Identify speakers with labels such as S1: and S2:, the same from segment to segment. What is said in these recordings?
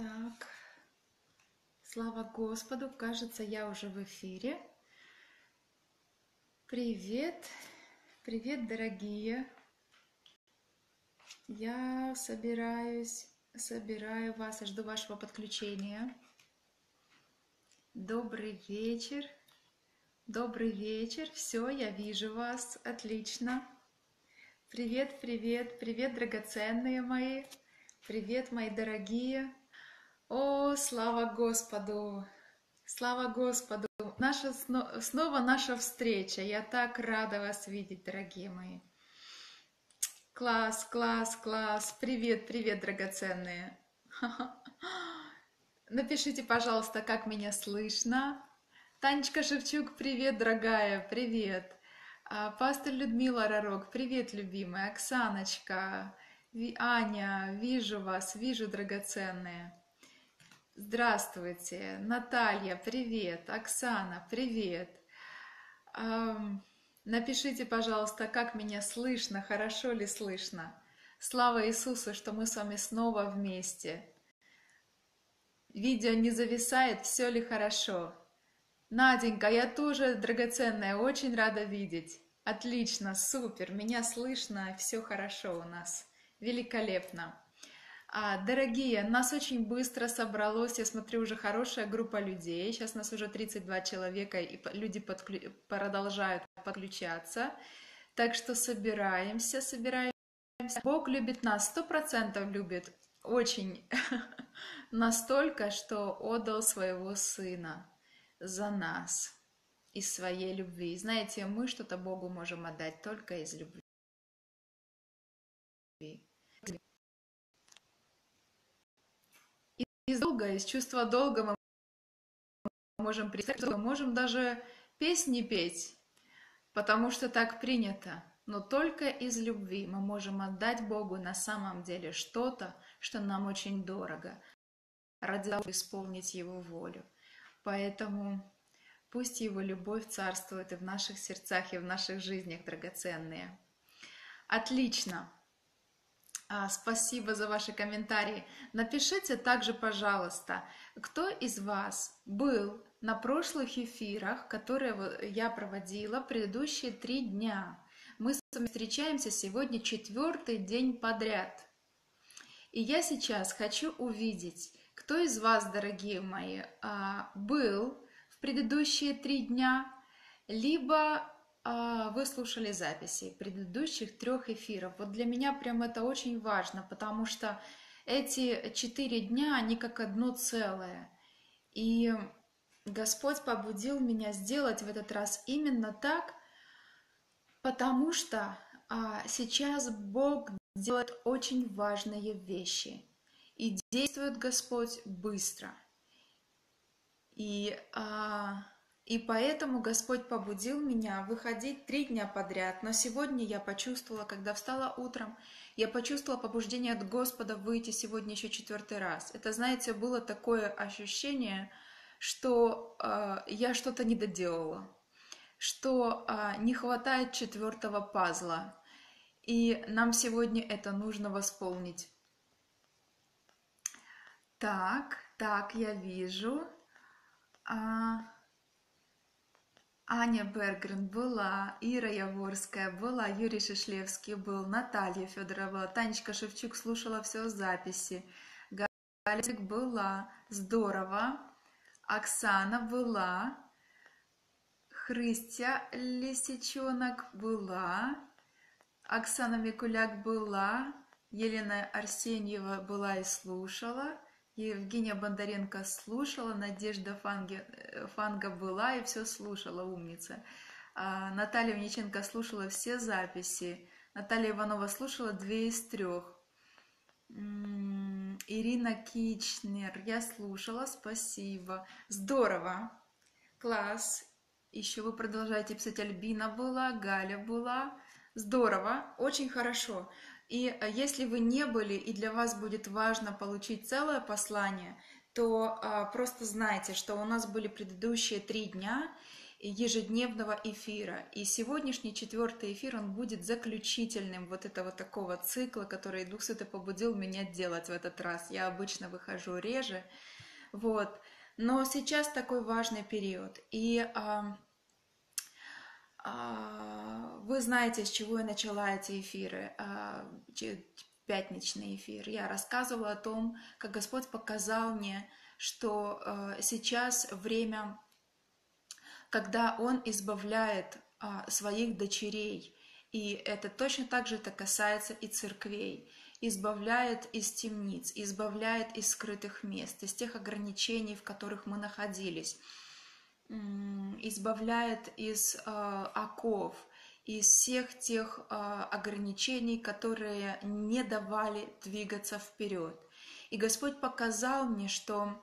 S1: Так, слава Господу, кажется, я уже в эфире. Привет, привет, дорогие. Я собираю вас и жду вашего подключения. Добрый вечер, все, я вижу вас, отлично. Привет, привет, привет, драгоценные мои, привет, мои дорогие. О, слава Господу! Слава Господу! Снова наша встреча. Я так рада вас видеть, дорогие мои. Класс, класс, класс. Привет, привет, драгоценные. Напишите, пожалуйста, как меня слышно. Танечка Шевчук, привет, дорогая, привет. Пастор Людмила Ророк, привет, любимая. Оксаночка, Аня, вижу вас, вижу, драгоценные. Здравствуйте, Наталья, привет, Оксана, привет. Напишите, пожалуйста, как меня слышно, хорошо ли слышно. Слава Иисусу, что мы с вами снова вместе. Видео не зависает, все ли хорошо. Наденька, я тоже, драгоценная, очень рада видеть. Отлично, супер, меня слышно, все хорошо у нас. Великолепно. Дорогие, нас очень быстро собралось, я смотрю, уже хорошая группа людей. Сейчас нас уже 32 человека, и люди продолжают подключаться. Так что собираемся. Бог любит нас, 100% любит. Очень. Настолько, что отдал своего Сына за нас из своей любви. Знаете, мы что-то Богу можем отдать только из любви. Из долга, из чувства долга мы можем представить, мы можем даже песни петь, потому что так принято. Но только из любви мы можем отдать Богу на самом деле что-то, что нам очень дорого, ради того, чтобы исполнить Его волю. Поэтому пусть Его любовь царствует и в наших сердцах, и в наших жизнях, драгоценные. Отлично! Спасибо за ваши комментарии. Напишите также, пожалуйста, кто из вас был на прошлых эфирах, которые я проводила предыдущие 3 дня. Мы с вами встречаемся сегодня 4-й день подряд. И я сейчас хочу увидеть, кто из вас, дорогие мои, был в предыдущие 3 дня, либо вы слушали записи предыдущих 3 эфиров. Вот для меня прям это очень важно, потому что эти 4 дня, они как одно целое. И Господь побудил меня сделать в этот раз именно так, потому что сейчас Бог делает очень важные вещи. И действует Господь быстро. И поэтому Господь побудил меня выходить 3 дня подряд. Но сегодня я почувствовала, когда встала утром, я почувствовала побуждение от Господа выйти сегодня еще 4-й раз. Это, знаете, было такое ощущение, что я что-то не доделала, что не хватает 4-го пазла. И нам сегодня это нужно восполнить. Так, я вижу. Аня Бергрен была, Ира Яворская была, Юрий Шишлевский был, Наталья Федорова была, Танечка Шевчук слушала все записи, Галя была, здорово, Оксана была, Христя Лисичонок была, Оксана Микуляк была, Елена Арсеньева была и слушала, Евгения Бондаренко слушала, Надежда Фанга была и все слушала, умница. Наталья Вниченко слушала все записи. Наталья Иванова слушала 2 из 3. Ирина Кичнер, я слушала, спасибо. Здорово, класс. Еще вы продолжаете писать, Альбина была, Галя была. Здорово, очень хорошо. И если вы не были, и для вас будет важно получить целое послание, то просто знайте, что у нас были предыдущие 3 дня, ежедневного эфира. И сегодняшний 4-й эфир, он будет заключительным вот этого такого цикла, который Дух Святой побудил меня делать в этот раз. Я обычно выхожу реже, вот. Но сейчас такой важный период. И вы знаете, с чего я начала эти эфиры, пятничный эфир. Я рассказывала о том, как Господь показал мне, что сейчас время, когда Он избавляет своих дочерей, и это точно так же это касается и церквей, избавляет из темниц, избавляет из скрытых мест, из тех ограничений, в которых мы находились, избавляет из оков, из всех тех ограничений, которые не давали двигаться вперед. И Господь показал мне, что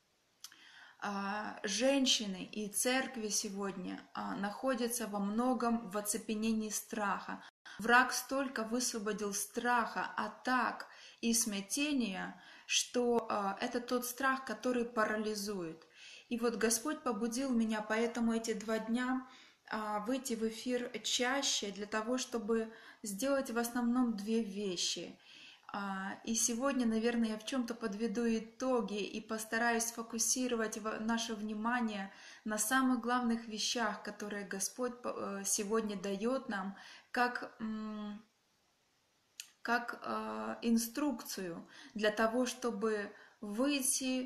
S1: женщины и церкви сегодня находятся во многом в оцепенении страха. Враг столько высвободил страха, атак и смятения, что это тот страх, который парализует. И вот Господь побудил меня, поэтому эти 2 дня выйти в эфир чаще, для того, чтобы сделать в основном 2 вещи. И сегодня, наверное, я в чем-то подведу итоги и постараюсь сфокусировать наше внимание на самых главных вещах, которые Господь сегодня дает нам, как инструкцию для того, чтобы войти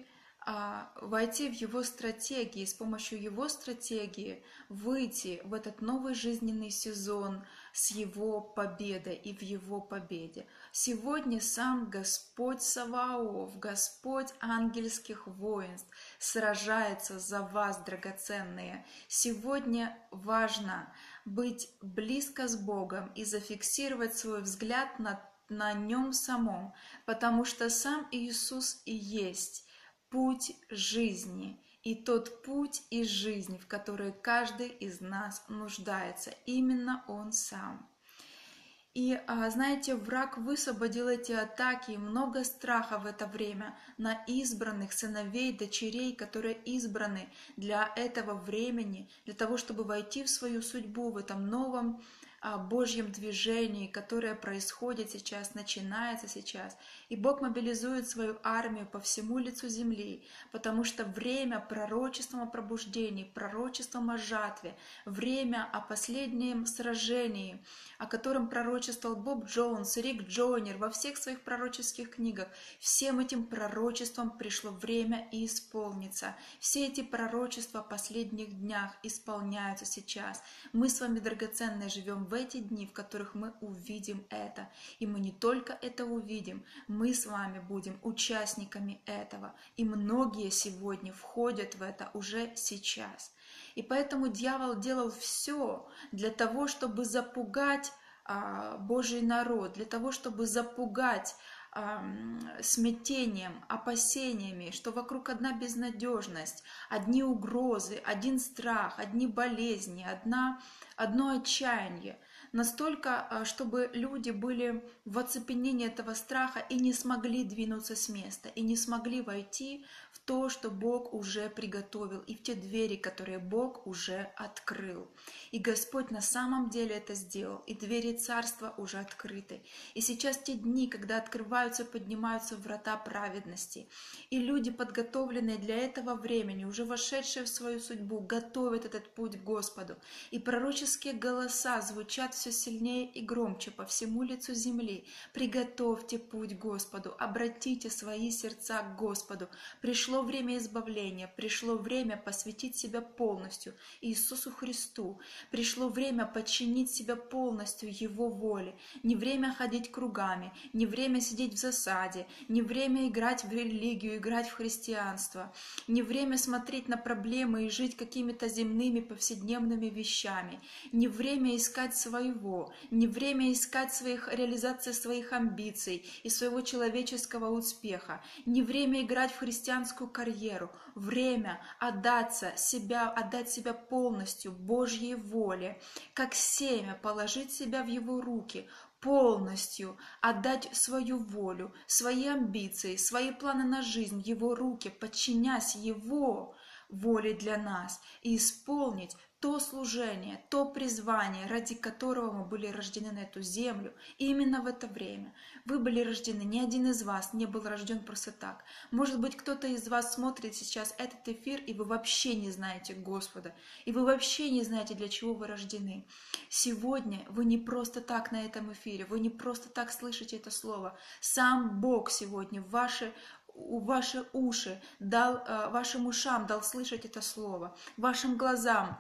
S1: в Его стратегии, с помощью Его стратегии выйти в этот новый жизненный сезон с Его победой и в Его победе. Сегодня сам Господь Саваоф, Господь ангельских воинств сражается за вас, драгоценные. Сегодня важно быть близко с Богом и зафиксировать свой взгляд на Нем самом, потому что сам Иисус и есть путь жизни, и тот путь и жизнь, в которой каждый из нас нуждается, именно Он сам. И, знаете, враг высвободил эти атаки, и много страха в это время на избранных сыновей, дочерей, которые избраны для этого времени, для того, чтобы войти в свою судьбу в этом новом Божьем движении, которое происходит сейчас, начинается сейчас. И Бог мобилизует свою армию по всему лицу земли, потому что время пророчеством о пробуждении, пророчеством о жатве, время о последнем сражении, о котором пророчествовал Боб Джонс, Рик Джойнер во всех своих пророческих книгах. Всем этим пророчествам пришло время и исполнится. Все эти пророчества о последних днях исполняются сейчас. Мы с вами, драгоценные, живем в эти дни, в которых мы увидим это. И мы не только это увидим, мы с вами будем участниками этого. И многие сегодня входят в это уже сейчас. И поэтому дьявол делал все для того, чтобы запугать Божий народ, для того, чтобы запугать смятением, опасениями, что вокруг одна безнадежность, одни угрозы, один страх, одни болезни, одно отчаяние. Настолько, чтобы люди были в оцепенении этого страха и не смогли двинуться с места, и не смогли войти в то, что Бог уже приготовил, и в те двери, которые Бог уже открыл. И Господь на самом деле это сделал, и двери Царства уже открыты. И сейчас те дни, когда открываются, поднимаются врата праведности, и люди, подготовленные для этого времени, уже вошедшие в свою судьбу, готовят этот путь к Господу. И пророческие голоса звучат все сильнее и громче по всему лицу земли. Приготовьте путь к Господу, обратите свои сердца к Господу. Пришло время избавления, пришло время посвятить себя полностью Иисусу Христу. Пришло время подчинить себя полностью Его воле. Не время ходить кругами, не время сидеть в засаде, не время играть в религию, играть в христианство, не время смотреть на проблемы и жить какими-то земными повседневными вещами, не время искать своего, не время искать реализации своих амбиций и своего человеческого успеха, не время играть в христианскую карьеру, время отдать себя полностью Божьей воле, как семя положить себя в Его руки, полностью отдать свою волю, свои амбиции, свои планы на жизнь в Его руки, подчинясь Его воле для нас и исполнить то служение, то призвание, ради которого мы были рождены на эту землю. И именно в это время вы были рождены. Ни один из вас не был рожден просто так. Может быть, кто-то из вас смотрит сейчас этот эфир, и вы вообще не знаете Господа, и вы вообще не знаете, для чего вы рождены. Сегодня вы не просто так на этом эфире, вы не просто так слышите это слово. Сам Бог сегодня в ваши уши дал, вашим ушам дал слышать это слово, вашим глазам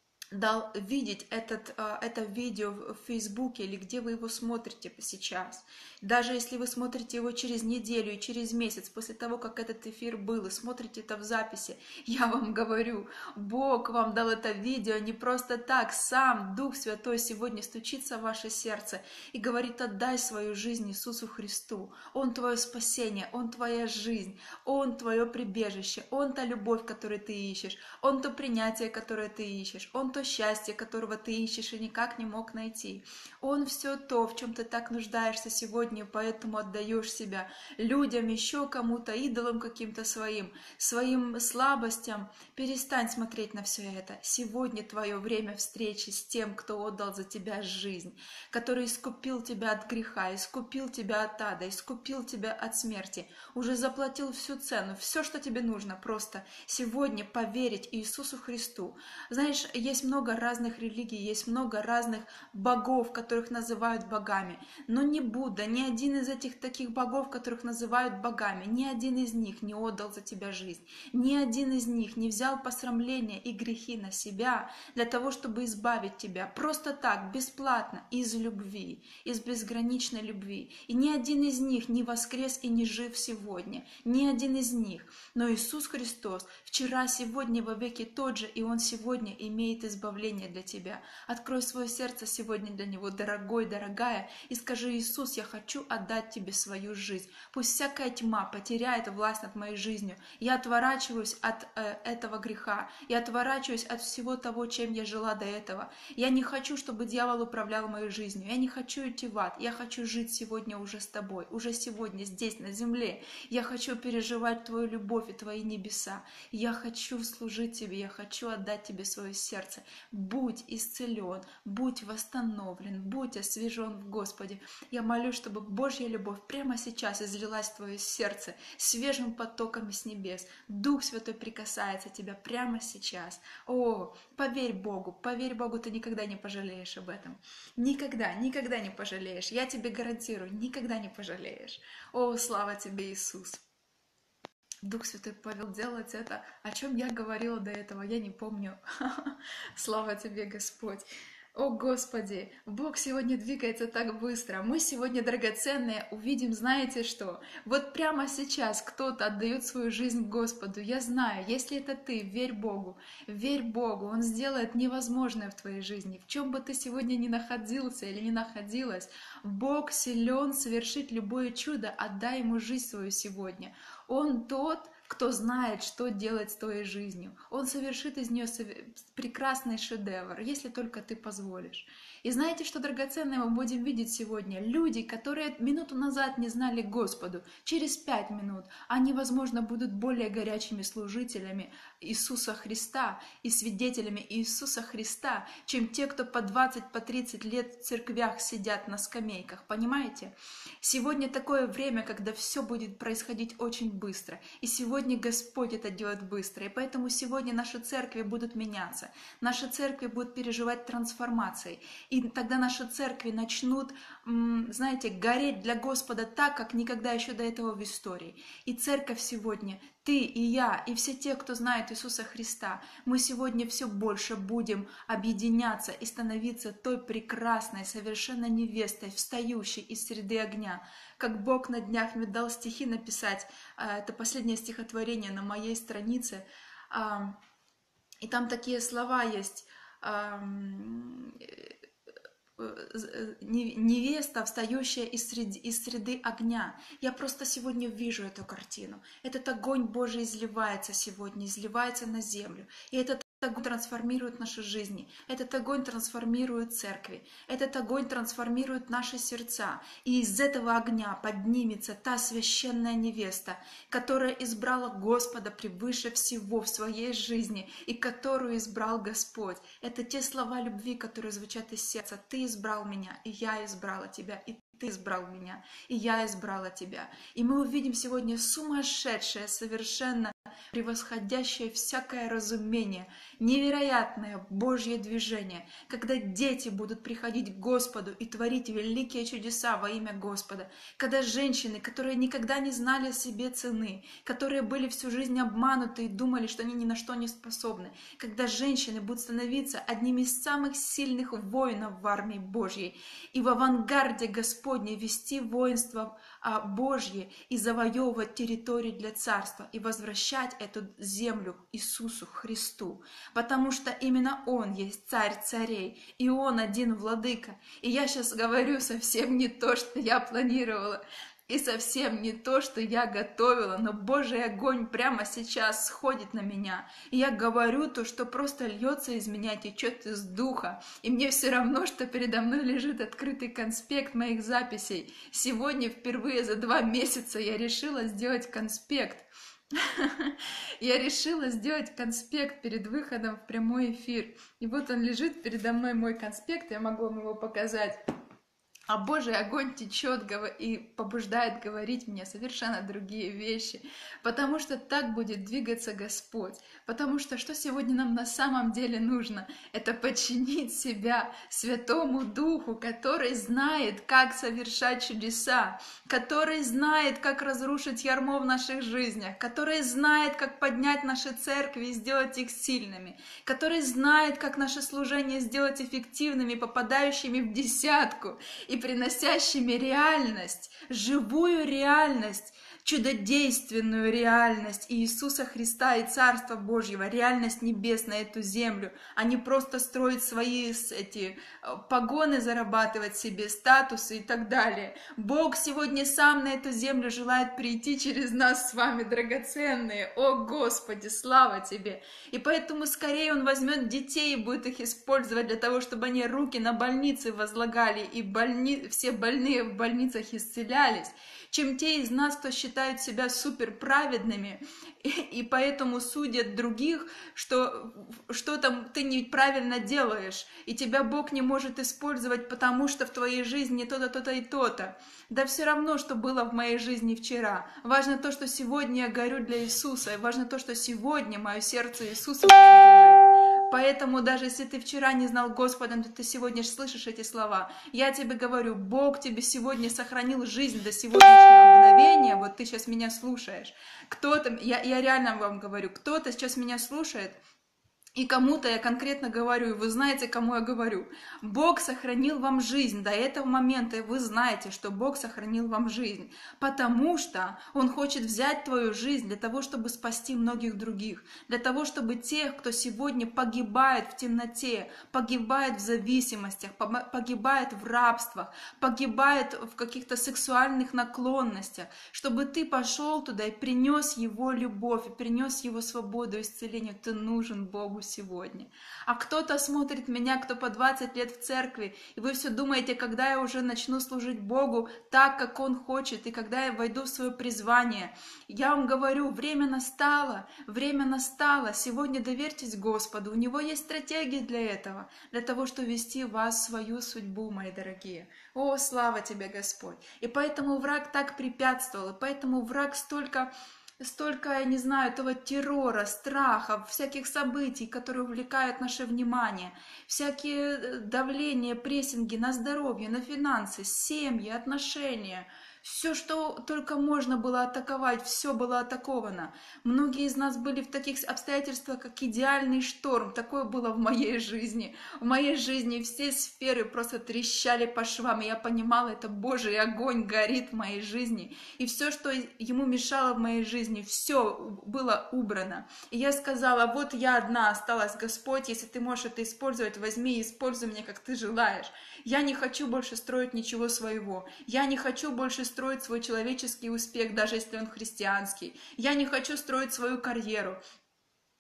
S1: дал видеть это видео в Фейсбуке или где вы его смотрите сейчас. Даже если вы смотрите его через неделю и через месяц после того, как этот эфир был, и смотрите это в записи, я вам говорю, Бог вам дал это видео не просто так. Сам Дух Святой сегодня стучится в ваше сердце и говорит: отдай свою жизнь Иисусу Христу. Он твое спасение, Он твоя жизнь, Он твое прибежище, Он та любовь, которую ты ищешь, Он то принятие, которое ты ищешь, Он то счастье, которого ты ищешь и никак не мог найти. Он все то, в чем ты так нуждаешься сегодня, поэтому отдаешь себя людям, еще кому-то, идолам каким-то своим слабостям. Перестань смотреть на все это. Сегодня твое время встречи с тем, кто отдал за тебя жизнь, который искупил тебя от греха, искупил тебя от ада, искупил тебя от смерти, уже заплатил всю цену, все, что тебе нужно, просто сегодня поверить Иисусу Христу. Знаешь, есть много разных религий, есть много разных богов, которых называют богами, но не Будда, ни один из этих таких богов, которых называют богами, ни один из них не отдал за тебя жизнь, ни один из них не взял посрамления и грехи на себя для того, чтобы избавить тебя просто так, бесплатно, из любви, из безграничной любви. И ни один из них не воскрес и не жив сегодня, ни один из них. Но Иисус Христос вчера, сегодня, во веки тот же, и Он сегодня имеет избавление для тебя. Открой свое сердце сегодня для Него, дорогой, дорогая, и скажи: Иисус, я хочу отдать Тебе свою жизнь. Пусть всякая тьма потеряет власть над моей жизнью. Я отворачиваюсь от этого греха, я отворачиваюсь от всего того, чем я жила до этого. Я не хочу, чтобы дьявол управлял моей жизнью, я не хочу идти в ад, я хочу жить сегодня уже с Тобой, уже сегодня здесь, на земле. Я хочу переживать Твою любовь и Твои небеса. Я хочу служить Тебе, я хочу отдать Тебе свое сердце. Будь исцелен, будь восстановлен, будь освежен в Господе. Я молюсь, чтобы Божья любовь прямо сейчас излилась в твое сердце свежим потоком с небес. Дух Святой прикасается тебя прямо сейчас. О, поверь Богу, ты никогда не пожалеешь об этом. Никогда, никогда не пожалеешь. Я тебе гарантирую, никогда не пожалеешь. О, слава тебе, Иисус! Дух Святой повел делать это, о чем я говорила до этого, я не помню. Слава тебе, Господь! О, Господи, Бог сегодня двигается так быстро. Мы сегодня, драгоценные, увидим, знаете что? Вот прямо сейчас кто-то отдает свою жизнь Господу. Я знаю, если это ты, верь Богу, Он сделает невозможное в твоей жизни. В чем бы ты сегодня ни находился или не находилась, Бог силен совершить любое чудо, отдай Ему жизнь свою сегодня. Он тот, кто знает, что делать с твоей жизнью. Он совершит из нее прекрасный шедевр, если только ты позволишь. И знаете, что драгоценное мы будем видеть сегодня? Люди, которые минуту назад не знали Господу, через 5 минут они, возможно, будут более горячими служителями Иисуса Христа и свидетелями Иисуса Христа, чем те, кто по 20, по 30 лет в церквях сидят на скамейках. Понимаете? Сегодня такое время, когда все будет происходить очень быстро. И сегодня Господь это делает быстро. И поэтому сегодня наши церкви будут меняться. Наши церкви будут переживать трансформации. И тогда наши церкви начнут, знаете, гореть для Господа так, как никогда еще до этого в истории. И церковь сегодня, ты и я, и все те, кто знает Иисуса Христа, мы сегодня все больше будем объединяться и становиться той прекрасной, совершенно невестой, встающей из среды огня. Как Бог на днях мне дал стихи написать, это последнее стихотворение на моей странице, и там такие слова есть: невеста, встающая из среды огня. Я просто сегодня вижу эту картину. Этот огонь Божий изливается сегодня, изливается на землю. И этот огонь трансформирует наши жизни, этот огонь трансформирует церкви, этот огонь трансформирует наши сердца. И из этого огня поднимется та священная невеста, которая избрала Господа превыше всего в своей жизни и которую избрал Господь. Это те слова любви, которые звучат из сердца. Ты избрал меня, и я избрала тебя, и ты избрал меня, и я избрала тебя. И мы увидим сегодня сумасшедшее, совершенно превосходящее всякое разумение, невероятное Божье движение, когда дети будут приходить к Господу и творить великие чудеса во имя Господа, когда женщины, которые никогда не знали себе цены, которые были всю жизнь обмануты и думали, что они ни на что не способны, когда женщины будут становиться одними из самых сильных воинов в армии Божьей и в авангарде Господней вести воинство Божье и завоевывать территории для царства и возвращать эту землю Иисусу Христу, потому что именно Он есть Царь царей, и Он один владыка. И я сейчас говорю совсем не то, что я планировала, и совсем не то, что я готовила, но Божий огонь прямо сейчас сходит на меня. И я говорю то, что просто льется из меня, течет из духа. И мне все равно, что передо мной лежит открытый конспект моих записей. Сегодня впервые за 2 месяца я решила сделать конспект. Я решила сделать конспект перед выходом в прямой эфир. И вот он лежит передо мной, мой конспект, я могу вам его показать. А Божий огонь течет и побуждает говорить мне совершенно другие вещи, потому что так будет двигаться Господь. Потому что что сегодня нам на самом деле нужно? Это подчинить себя Святому Духу, который знает, как совершать чудеса, который знает, как разрушить ярмо в наших жизнях, который знает, как поднять наши церкви и сделать их сильными, который знает, как наше служение сделать эффективными, попадающими в десятку, и приносящими реальность, живую реальность, чудодейственную реальность Иисуса Христа и Царства Божьего, реальность небес на эту землю, а не просто строить свои погоны, зарабатывать себе статусы и так далее. Бог сегодня сам на эту землю желает прийти через нас с вами, драгоценные. О Господи, слава Тебе! И поэтому скорее Он возьмет детей и будет их использовать для того, чтобы они руки на больницы возлагали и все больные в больницах исцелялись, чем те из нас, кто считают себя суперправедными и поэтому судят других, что там ты неправильно делаешь, и тебя Бог не может использовать, потому что в твоей жизни то-то, то-то и то-то. Да все равно, что было в моей жизни вчера. Важно то, что сегодня я горю для Иисуса, и важно то, что сегодня мое сердце Иисусу принадлежит. Поэтому даже если ты вчера не знал Господа, то ты сегодня слышишь эти слова. Я тебе говорю, Бог тебе сегодня сохранил жизнь до сегодняшнего мгновения. Вот ты сейчас меня слушаешь. Кто-то, я реально вам говорю, кто-то сейчас меня слушает, и кому-то я конкретно говорю, и вы знаете, кому я говорю. Бог сохранил вам жизнь до этого момента, и вы знаете, что Бог сохранил вам жизнь, потому что Он хочет взять твою жизнь для того, чтобы спасти многих других, для того, чтобы тех, кто сегодня погибает в темноте, погибает в зависимостях, погибает в рабствах, погибает в каких-то сексуальных наклонностях, чтобы ты пошел туда и принес Его любовь, и принес Его свободу и исцеление. Ты нужен Богу сегодня. А кто-то смотрит меня, кто по 20 лет в церкви, и вы все думаете, когда я уже начну служить Богу так, как Он хочет, и когда я войду в свое призвание. Я вам говорю, время настало, сегодня доверьтесь Господу, у Него есть стратегии для этого, для того, чтобы вести вас в свою судьбу, мои дорогие. О, слава Тебе, Господь! И поэтому враг так препятствовал, и поэтому враг столько, я не знаю, этого террора, страхов, всяких событий, которые увлекают наше внимание, всякие давления, прессинги на здоровье, на финансы, семьи, отношения. Все, что только можно было атаковать, все было атаковано. Многие из нас были в таких обстоятельствах, как идеальный шторм. Такое было в моей жизни. В моей жизни все сферы просто трещали по швам. И я понимала, это Божий огонь горит в моей жизни. И все, что ему мешало в моей жизни, все было убрано. И я сказала, вот я одна осталась, Господь, если ты можешь это использовать, возьми и используй меня, как ты желаешь. Я не хочу больше строить ничего своего. Я не хочу больше строить свой человеческий успех, даже если он христианский. Я не хочу строить свою карьеру.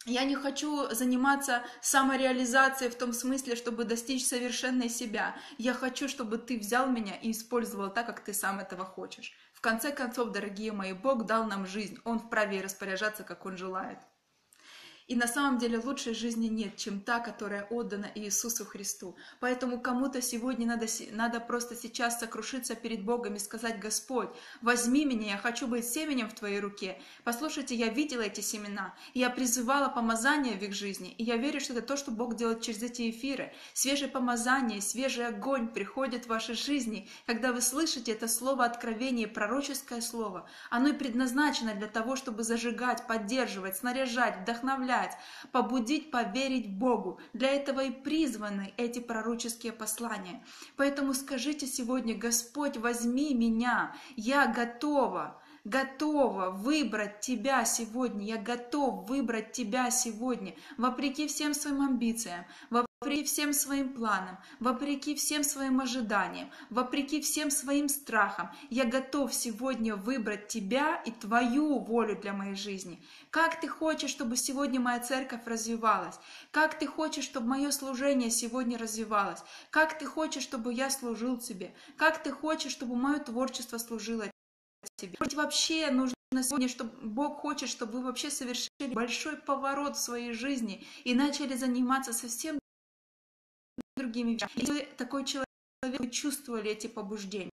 S1: Я не хочу заниматься самореализацией в том смысле, чтобы достичь совершенной себя. Я хочу, чтобы ты взял меня и использовал так, как ты сам этого хочешь. В конце концов, дорогие мои, Бог дал нам жизнь. Он вправе распоряжаться, как Он желает. И на самом деле лучшей жизни нет, чем та, которая отдана Иисусу Христу. Поэтому кому-то сегодня надо просто сейчас сокрушиться перед Богом и сказать: Господь, возьми меня, я хочу быть семенем в Твоей руке. Послушайте, я видела эти семена, и я призывала помазание в их жизни, и я верю, что это то, что Бог делает через эти эфиры. Свежее помазание, свежий огонь приходит в ваши жизни, когда вы слышите это слово откровения, пророческое слово. Оно и предназначено для того, чтобы зажигать, поддерживать, снаряжать, вдохновлять, побудить поверить Богу. Для этого и призваны эти пророческие послания. Поэтому скажите сегодня: Господь, возьми меня, я готова выбрать Тебя сегодня, я готов выбрать Тебя сегодня, вопреки всем своим амбициям, вопреки всем своим планам, вопреки всем своим ожиданиям, вопреки всем своим страхам. Я готов сегодня выбрать Тебя и Твою волю для моей жизни. Как Ты хочешь, чтобы сегодня моя церковь развивалась? Как Ты хочешь, чтобы мое служение сегодня развивалось? Как Ты хочешь, чтобы я служил Тебе? Как Ты хочешь, чтобы мое творчество служило Тебе? Вообще нужно сегодня, чтобы Бог хочет, чтобы вы вообще совершили большой поворот в своей жизни и начали заниматься совсем другими вещами. Если вы такой человек, вы чувствовали эти побуждения.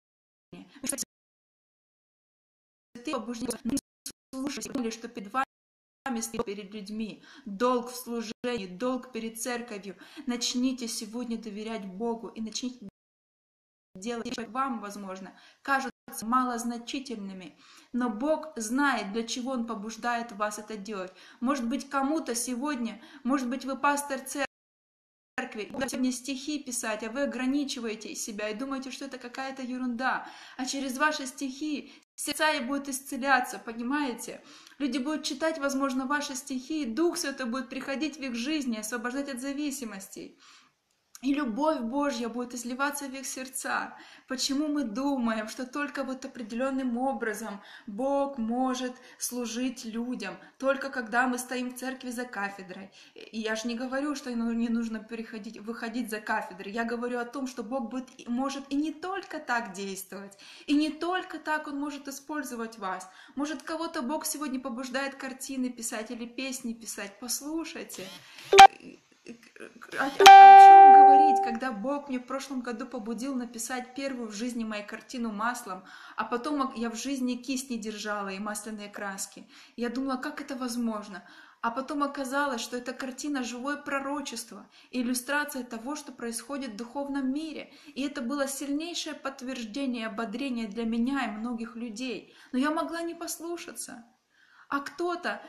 S1: Ты побуждение, не слушайте, что перед вами стоит, перед людьми, долг в служении, долг перед церковью. Начните сегодня доверять Богу и начните делать, что вам, возможно, кажутся малозначительными, но Бог знает, для чего Он побуждает вас это делать. Может быть, кому-то сегодня, может быть, вы пастор церкви, сегодня стихи писать, а вы ограничиваете себя и думаете, что это какая-то ерунда, а через ваши стихи сердца и будут исцеляться, понимаете? Люди будут читать, возможно, ваши стихи, и Дух Святой будет приходить в их жизнь и освобождать от зависимостей. И любовь Божья будет изливаться в их сердца. Почему мы думаем, что только вот определенным образом Бог может служить людям, только когда мы стоим в церкви за кафедрой? И я же не говорю, что не нужно выходить за кафедры. Я говорю о том, что Бог может и не только так действовать, и не только так Он может использовать вас. Может, кого-то Бог сегодня побуждает картины писать или песни писать. Послушайте. О чем говорить, когда Бог мне в прошлом году побудил написать первую в жизни мою картину маслом, а потом я в жизни кисть не держала и масляные краски. Я думала, как это возможно? А потом оказалось, что эта картина — живое пророчество, иллюстрация того, что происходит в духовном мире. И это было сильнейшее подтверждение и ободрение для меня и многих людей. Но я могла не послушаться. А кто-то...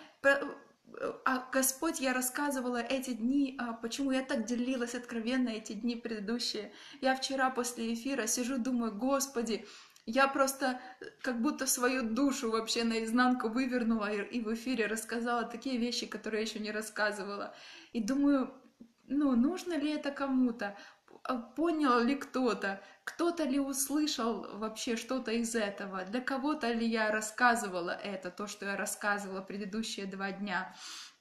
S1: А Господь, я рассказывала эти дни, почему я так делилась откровенно эти дни предыдущие. Я вчера после эфира сижу, думаю: Господи, я просто как будто свою душу вообще наизнанку вывернула и в эфире рассказала такие вещи, которые я еще не рассказывала. И думаю, нужно ли это кому-то? Понял ли кто-то? Кто-то ли услышал вообще что-то из этого? Для кого-то ли я рассказывала это, то, что я рассказывала предыдущие 2 дня?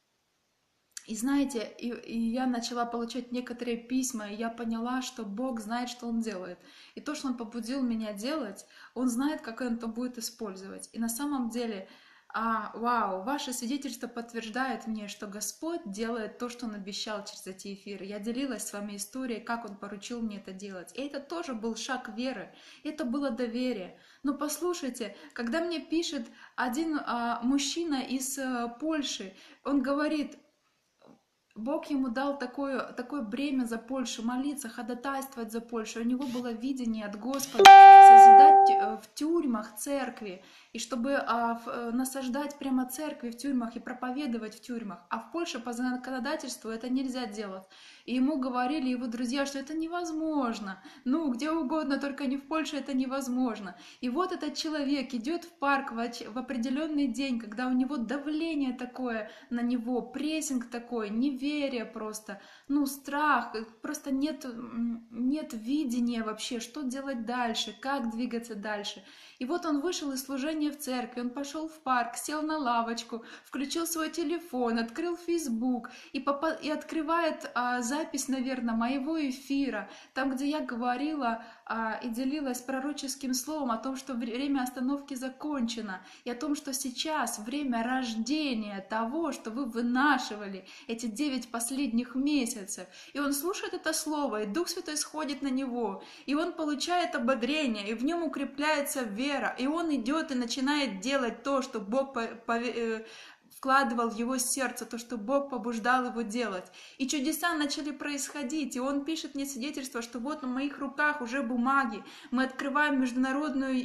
S1: И знаете, и я начала получать некоторые письма, и я поняла, что Бог знает, что Он делает. И то, что Он побудил меня делать, Он знает, как Он это будет использовать. И на самом деле... вау, ваше свидетельство подтверждает мне, что Господь делает то, что Он обещал через эти эфиры. Я делилась с вами историей, как Он поручил мне это делать. И это тоже был шаг веры, это было доверие. Но послушайте, когда мне пишет один мужчина из Польши, он говорит: Бог ему дал такое бремя за Польшу, молиться, ходатайствовать за Польшу. У него было видение от Господа созидать в тюрьмах церкви, и чтобы насаждать прямо церкви в тюрьмах и проповедовать в тюрьмах. А в Польше по законодательству это нельзя делать. И ему говорили его друзья, что это невозможно. Где угодно, только не в Польше, это невозможно. И вот этот человек идет в парк в определенный день, когда у него давление такое на него, прессинг такой, неверие, неверие просто, ну, страх, просто нет видения вообще, что делать дальше, как двигаться дальше. И вот он вышел из служения в церкви, он пошел в парк, сел на лавочку, включил свой телефон, открыл Facebook и открывает запись, наверное, моего эфира, там, где я говорила и делилась пророческим словом о том, что время остановки закончено, и о том, что сейчас время рождения того, что вы вынашивали эти 9 последних месяцев. И он слушает это слово, и Дух Святой сходит на него, и он получает ободрение, и в нем укрепляется вера, и он идет и начинает делать то, что Бог вкладывал в его сердце, то, что Бог побуждал его делать. И чудеса начали происходить, и он пишет мне свидетельство, что вот на моих руках уже бумаги, мы открываем международную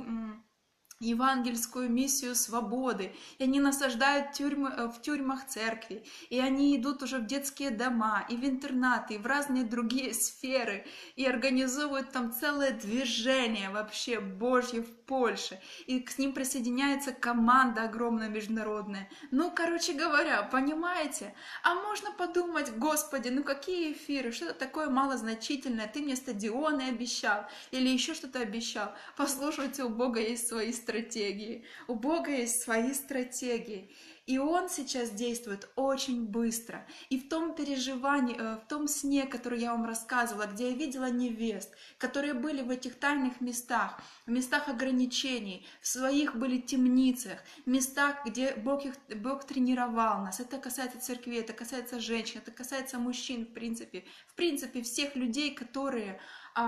S1: евангельскую миссию свободы, и они насаждают в тюрьмах церкви, и они идут уже в детские дома, и в интернаты, и в разные другие сферы, и организовывают там целое движение вообще Божье в Польше, и к ним присоединяется команда огромная международная. Ну, короче говоря, понимаете? А можно подумать, Господи, ну какие эфиры, что-то такое малозначительное, ты мне стадионы обещал, или еще что-то обещал. Послушайте, у Бога есть свои стратегии. У Бога есть свои стратегии. И Он сейчас действует очень быстро. И в том переживании, в том сне, который я вам рассказывала, где я видела невест, которые были в этих тайных местах, в местах ограничений, в своих были темницах, местах, где Бог тренировал нас. Это касается церкви, это касается женщин, это касается мужчин, в принципе всех людей, которые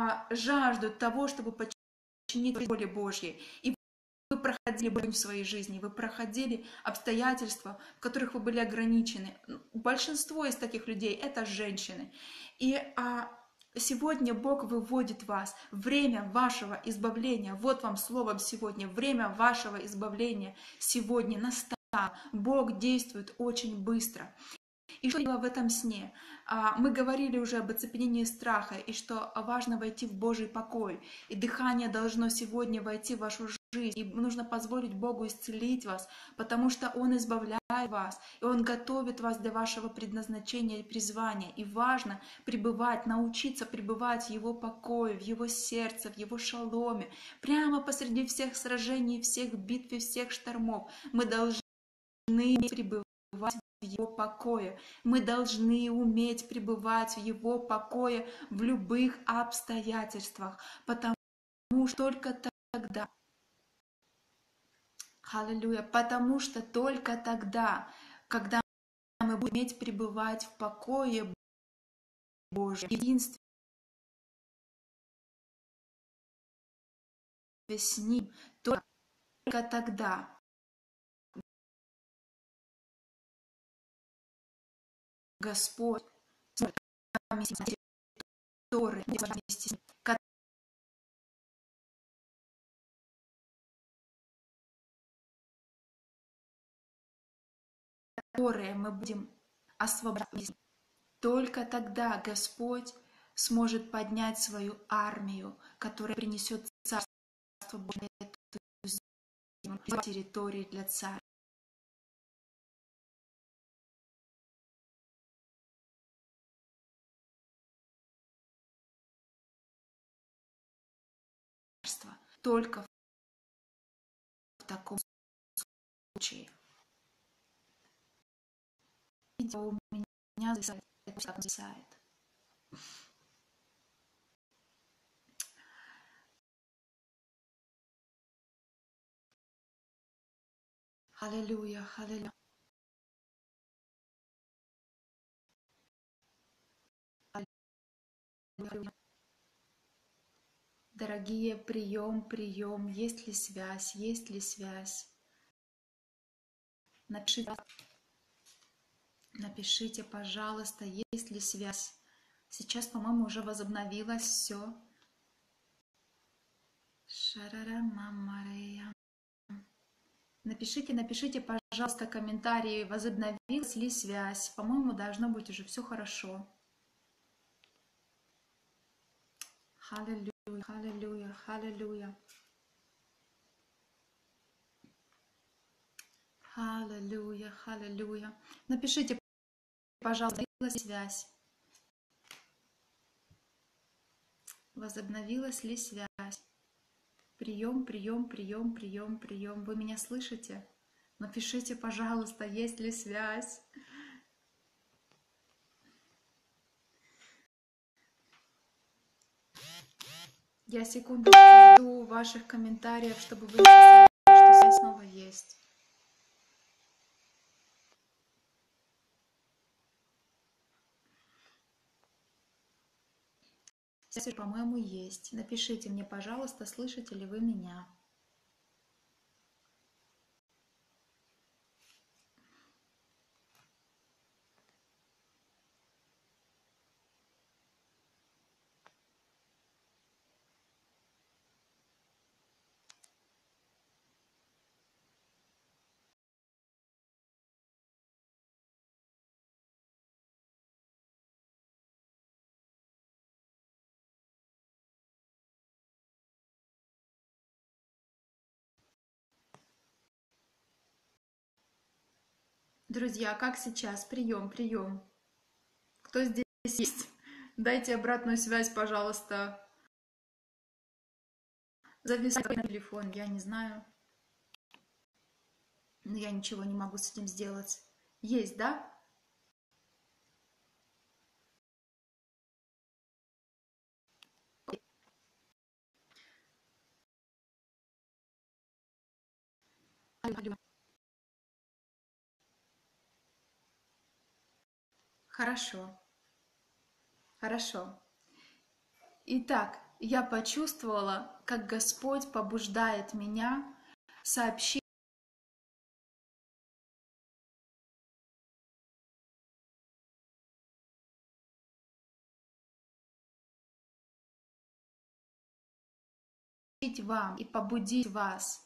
S1: жаждут того, чтобы подчинить воле Божьей. И вы проходили боль в своей жизни, вы проходили обстоятельства, в которых вы были ограничены. Большинство из таких людей – это женщины. И сегодня Бог выводит вас. Время вашего избавления, вот вам словом сегодня, время вашего избавления сегодня настало. Бог действует очень быстро. И что я делала в этом сне? Мы говорили уже об оцепенении страха, и что важно войти в Божий покой. И дыхание должно сегодня войти в вашу жизнь. И нужно позволить Богу исцелить вас, потому что Он избавляет вас, и Он готовит вас для вашего предназначения и призвания. И важно пребывать, научиться пребывать в Его покое, в Его сердце, в Его шаломе. Прямо посреди всех сражений, всех битв и всех штормов мы должны пребывать в Его покое. Мы должны уметь пребывать в Его покое в любых обстоятельствах, потому что только тогда, аллилуйя, потому что только тогда, когда мы будем уметь пребывать в покое Божьем, в единстве с Ним, только тогда Господь, который вместе с Ним, которые мы будем освобождены. Только тогда Господь сможет поднять свою армию, которая принесет Царство Божие на эту землю, территории для царства. Только в таком случае. Видео у меня зависает. Аллилуйя, аллилуйя. Аллилуйя. Дорогие, прием, есть ли связь, есть ли связь? Напишите, пожалуйста, есть ли связь. Сейчас, по-моему, уже возобновилось все. Напишите, пожалуйста, комментарии, возобновилась ли связь. По-моему, должно быть уже все хорошо. Аллилуйя, аллилуйя, аллилуйя. Аллилуйя, аллилуйя. Напишите, пожалуйста, связь. Возобновилась ли связь? Прием, прием, прием, прием, прием. Вы меня слышите? Напишите, пожалуйста, есть ли связь. Я секунду жду ваших комментариев, чтобы вы написали, что связь снова есть. Связь, по-моему, есть. Напишите мне, пожалуйста, слышите ли вы меня. Друзья, как сейчас? Прием, прием. Кто здесь есть? Дайте обратную связь, пожалуйста. Зависает на телефон, я не знаю. Но я ничего не могу с этим сделать. Есть, да? Хорошо. Хорошо. Итак, я почувствовала, как Господь побуждает меня сообщить вам и побудить вас.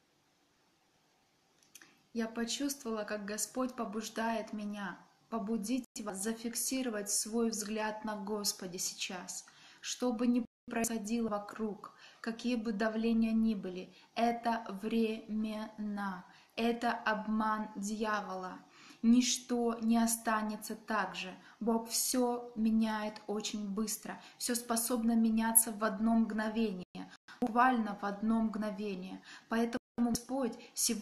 S1: Я почувствовала, как Господь побуждает меня побудить вас, зафиксировать свой взгляд на Господе сейчас. Что бы ни происходило вокруг, какие бы давления ни были, это временно, это обман дьявола. Ничто не останется так же. Бог все меняет очень быстро, все способно меняться в одно мгновение, буквально в одно мгновение. Поэтому Господь сегодня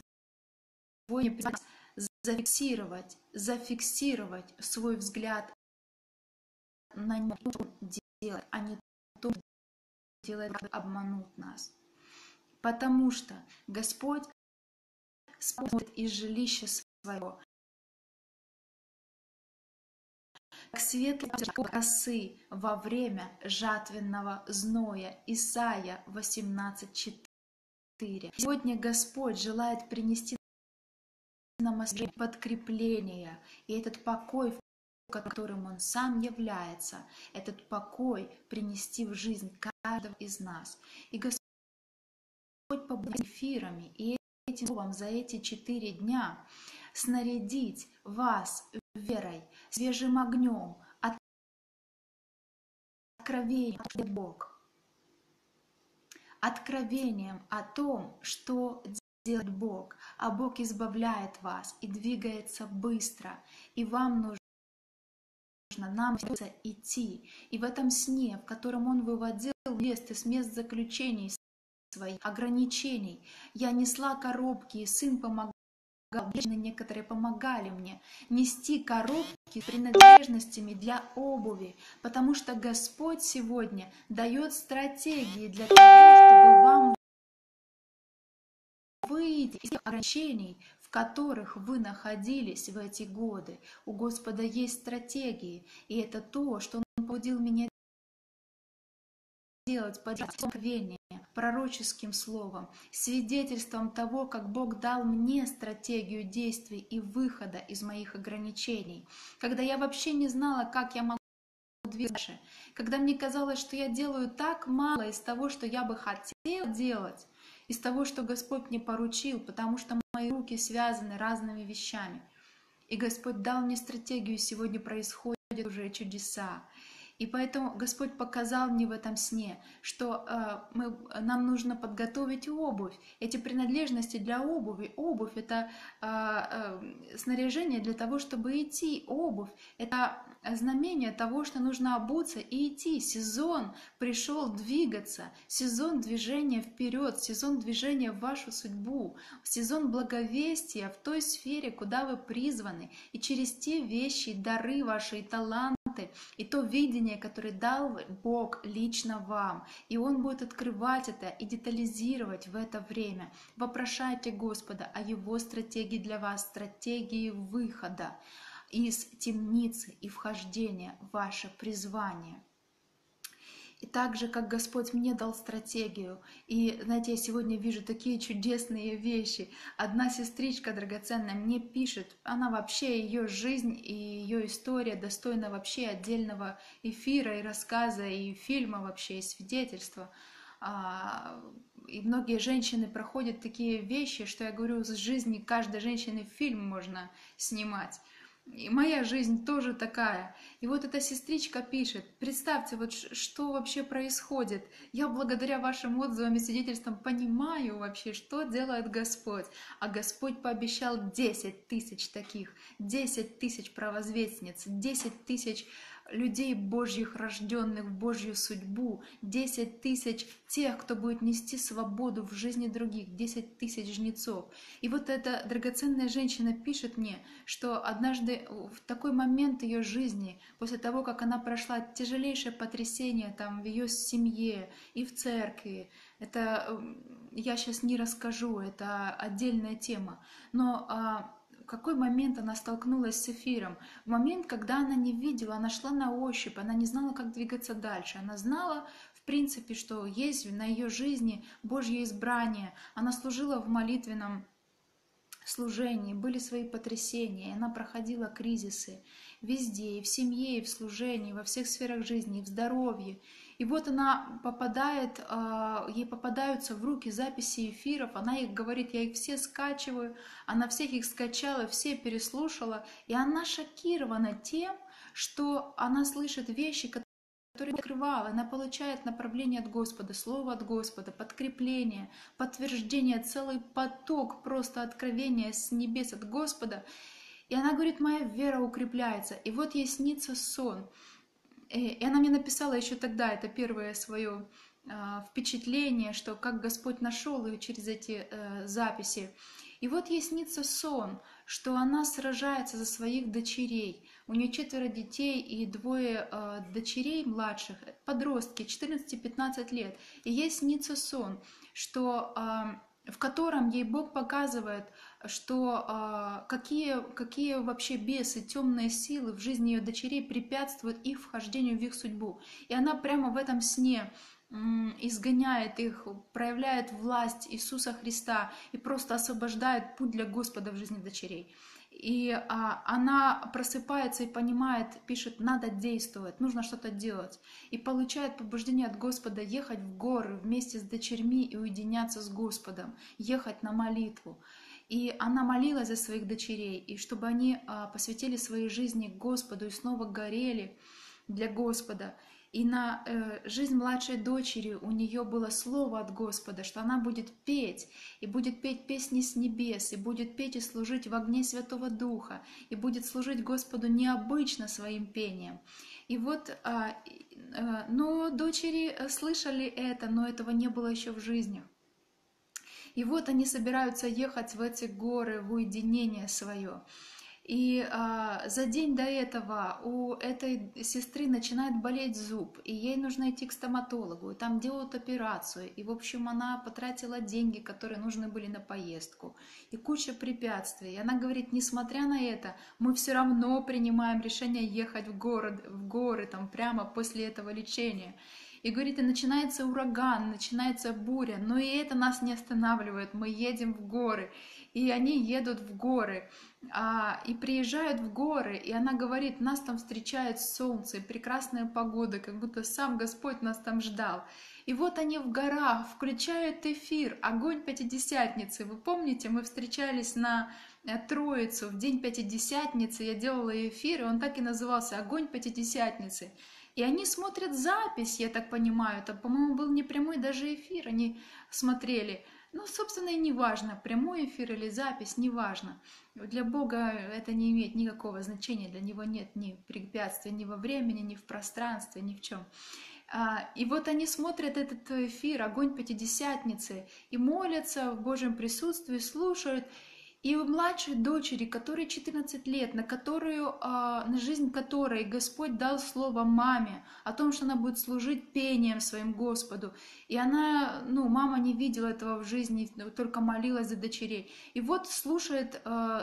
S1: зафиксировать свой взгляд на него делать, а не то делает, обманут нас. Потому что Господь смотрит из жилища своего, как светлые косы во время жатвенного зноя. Исайя 18:4. Сегодня Господь желает принести нам подкрепление, и этот покой, которым Он сам является, этот покой принести в жизнь каждого из нас. И Господь побудет эфирами и этим словом за эти 4 дня снарядить вас верой, свежим огнем, откровением от Бога, откровением о том, что делает Бог, а Бог избавляет вас и двигается быстро, и нам придется идти. И в этом сне, в котором Он выводил невесты с мест заключений своих ограничений, я несла коробки, и сын помогал. Некоторые помогали мне нести коробки с принадлежностями для обуви, потому что Господь сегодня дает стратегии для того, чтобы вам выйти из ограничений, в которых вы находились в эти годы. У Господа есть стратегии, и это то, что Он побудил меня делать под откровением, пророческим словом, свидетельством того, как Бог дал мне стратегию действий и выхода из моих ограничений, когда я вообще не знала, как я могу двигаться, когда мне казалось, что я делаю так мало из того, что я бы хотела делать, из того, что Господь мне поручил, потому что мои руки связаны разными вещами. И Господь дал мне стратегию, и сегодня происходят уже чудеса. И поэтому Господь показал мне в этом сне, что нам нужно подготовить обувь. Эти принадлежности для обуви. Обувь — это снаряжение для того, чтобы идти. Обувь — это знамение того, что нужно обуться и идти. Сезон пришел двигаться, сезон движения вперед, сезон движения в вашу судьбу, сезон благовестия в той сфере, куда вы призваны, и через те вещи, дары ваши и таланты, и то видение, которое дал Бог лично вам. И Он будет открывать это и детализировать в это время. Вопрошайте Господа о Его стратегии для вас, стратегии выхода из темницы и вхождения в ваше призвание. И так же, как Господь мне дал стратегию. И, знаете, я сегодня вижу такие чудесные вещи. Одна сестричка драгоценная мне пишет, она вообще, ее жизнь и ее история достойна вообще отдельного эфира и рассказа, и фильма вообще, и свидетельства. И многие женщины проходят такие вещи, что я говорю, с жизни каждой женщины фильм можно снимать. И моя жизнь тоже такая. И вот эта сестричка пишет, представьте, вот что вообще происходит. Я благодаря вашим отзывам и свидетельствам понимаю вообще, что делает Господь. А Господь пообещал 10 тысяч таких, 10 тысяч провозвестниц, 10 тысяч людей Божьих, рожденных в Божью судьбу, 10 тысяч тех, кто будет нести свободу в жизни других, 10 тысяч жнецов. И вот эта драгоценная женщина пишет мне, что однажды в такой момент ее жизни, после того, как она прошла тяжелейшее потрясение там в ее семье и в церкви, это я сейчас не расскажу, это отдельная тема, но в какой момент она столкнулась с эфиром? В момент, когда она не видела, она шла на ощупь, она не знала, как двигаться дальше. Она знала, в принципе, что есть на ее жизни Божье избрание. Она служила в молитвенном служении, были свои потрясения, и она проходила кризисы везде, и в семье, и в служении, и во всех сферах жизни, и в здоровье. И вот она попадает, ей попадаются в руки записи эфиров, она их говорит, я их все скачиваю, она всех их скачала, все переслушала, и она шокирована тем, что она слышит вещи, которые открывала, она получает направление от Господа, слово от Господа, подкрепление, подтверждение, целый поток просто откровения с небес от Господа. И она говорит, моя вера укрепляется. И вот ей снится сон. И она мне написала еще тогда, это первое свое впечатление, что как Господь нашел ее через эти записи. И вот ей снится сон, что она сражается за своих дочерей. У нее 4 детей и 2 дочерей младших, подростки, 14-15 лет. И ей снится сон, что, в котором ей Бог показывает, что какие вообще бесы, темные силы в жизни ее дочерей препятствуют их вхождению в их судьбу. И она прямо в этом сне изгоняет их, проявляет власть Иисуса Христа и просто освобождает путь для Господа в жизни дочерей. И она просыпается и понимает, пишет, надо действовать, нужно что-то делать. И получает побуждение от Господа ехать в горы вместе с дочерьми и уединяться с Господом, ехать на молитву. И она молилась за своих дочерей, и чтобы они посвятили своей жизни Господу и снова горели для Господа. И на жизнь младшей дочери у нее было слово от Господа, что она будет петь, и будет петь песни с небес, и будет петь и служить в огне Святого Духа, и будет служить Господу необычно своим пением. И вот, но дочери слышали это, но этого не было еще в жизни. И вот они собираются ехать в эти горы, в уединение свое. И за день до этого у этой сестры начинает болеть зуб, и ей нужно идти к стоматологу, и там делают операцию. И, в общем, она потратила деньги, которые нужны были на поездку, и куча препятствий. И она говорит, несмотря на это, мы все равно принимаем решение ехать в горы там прямо после этого лечения. И говорит, и начинается ураган, начинается буря, но и это нас не останавливает, мы едем в горы. И они едут в горы, и приезжают в горы, и она говорит, нас там встречает солнце, прекрасная погода, как будто сам Господь нас там ждал. И вот они в горах включают эфир, огонь Пятидесятницы. Вы помните, мы встречались на Троицу в день Пятидесятницы, я делала эфир, и он так и назывался «Огонь Пятидесятницы». И они смотрят запись, я так понимаю, это, по-моему, был не прямой даже эфир, они смотрели. Ну, собственно, и не важно, прямой эфир или запись, не важно. Для Бога это не имеет никакого значения, для Него нет ни препятствий ни во времени, ни в пространстве, ни в чем. И вот они смотрят этот эфир «Огонь Пятидесятницы» и молятся в Божьем присутствии, слушают. И у младшей дочери, которой 14 лет, на жизнь которой Господь дал слово маме о том, что она будет служить пением своим Господу. И она, мама не видела этого в жизни, только молилась за дочерей. И вот слушают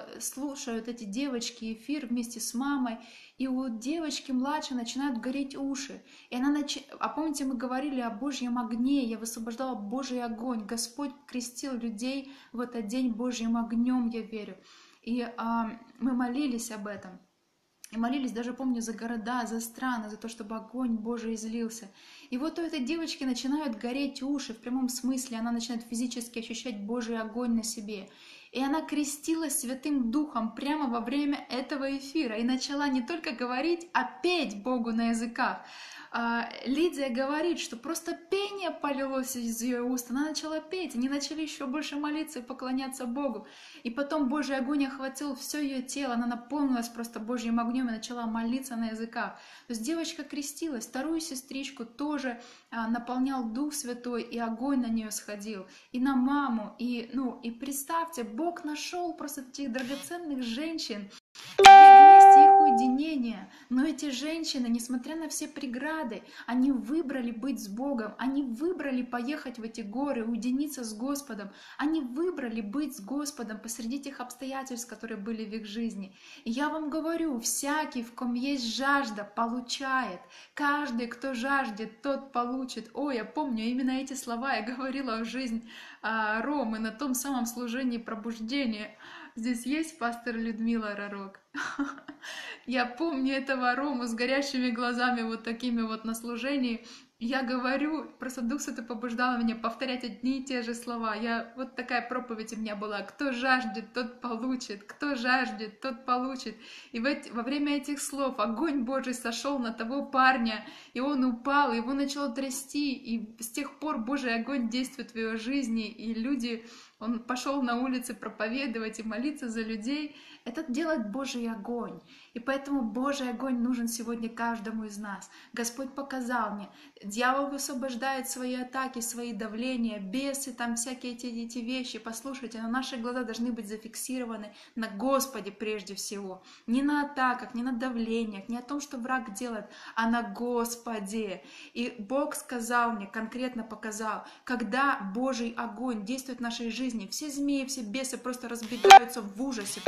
S1: эти девочки эфир вместе с мамой, и у девочки младшей начинают гореть уши. И А помните, мы говорили о Божьем огне, я высвобождала Божий огонь. Господь крестил людей в этот день Божьим огнем, я верю. И мы молились об этом. И молились, даже помню, за города, за страны, за то, чтобы огонь Божий излился. И вот у этой девочки начинают гореть уши, в прямом смысле, она начинает физически ощущать Божий огонь на себе. И она крестилась Святым Духом прямо во время этого эфира и начала не только говорить, а петь Богу на языках. Лидия говорит, что просто пение полилось из ее уст. Она начала петь, они начали еще больше молиться и поклоняться Богу. И потом Божий огонь охватил все ее тело, она наполнилась просто Божьим огнем и начала молиться на языках. То есть девочка крестилась, вторую сестричку тоже наполнял Дух Святой, и огонь на нее сходил, и на маму. И представьте, Бог нашел просто этих драгоценных женщин, вместе их уединение. Но эти женщины, несмотря на все преграды, они выбрали быть с Богом, они выбрали поехать в эти горы, уединиться с Господом, они выбрали быть с Господом посреди тех обстоятельств, которые были в их жизни. И я вам говорю, всякий, в ком есть жажда, получает. Каждый, кто жаждет, тот получит. Ой, я помню, именно эти слова я говорила в жизнь Ромы на том самом служении пробуждения. Здесь есть пастор Людмила Ророк. Я помню этого Рому с горящими глазами, вот такими вот на служении. Я говорю, просто Дух Святой побуждал меня повторять одни и те же слова. Вот такая проповедь у меня была. Кто жаждет, тот получит. Кто жаждет, тот получит. И во время этих слов огонь Божий сошел на того парня, и он упал, его начало трясти. И с тех пор Божий огонь действует в его жизни, и он пошел на улицы проповедовать и молиться за людей. Это делает Божий огонь. И поэтому Божий огонь нужен сегодня каждому из нас. Господь показал мне, дьявол высвобождает свои атаки, свои давления, бесы, там всякие эти вещи. Послушайте, но наши глаза должны быть зафиксированы на Господе прежде всего. Не на атаках, не на давлениях, не о том, что враг делает, а на Господе. И Бог сказал мне, конкретно показал, когда Божий огонь действует в нашей жизни, все змеи, все бесы просто разбегаются в ужасе.